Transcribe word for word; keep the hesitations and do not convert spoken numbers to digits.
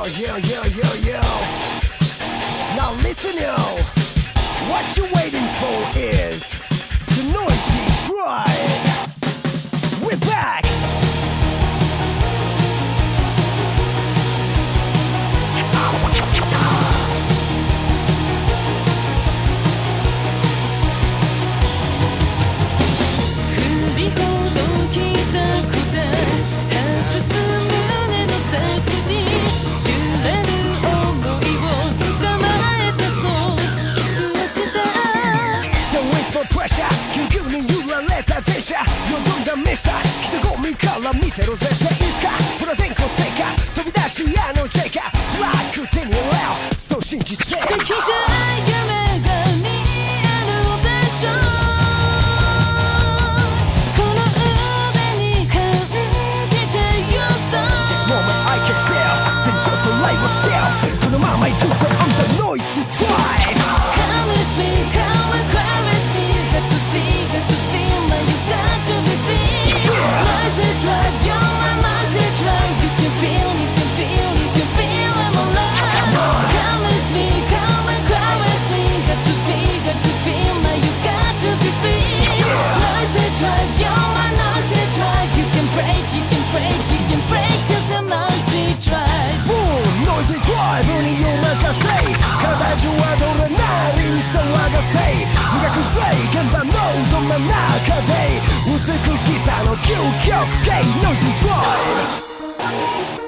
yo, yo, yo, yo. Now listen, yo. What you're waiting for is the noisy drive. We're back. Pressure 急に揺られた電車よどんだ目さ人混みから見てろ絶対いつかほら電光石火飛び出しあのジェイカブラック手に入れようそう信じてできた夢が見えるでしょこの腕に感じてよさ This moment I can feel 全長とライブシェルこのまま行くぜ on the noisy drive Come with me, come and cry with me Got to be, got to feel, now you got to be free Noisy drive, you're my noisy drive You can feel, you can feel, you can feel I'm alive Come with me, come and cry with me Got to be, got to feel, now you got to be free Noisy drive, you're my noisy drive You can break, you can break, you can break Cause the noisy drive Boom, noisy drive にお任せ体中はどれなりに騒がせ磨くぜ現場のど真ん中で美しさの究極系 Noisy Drive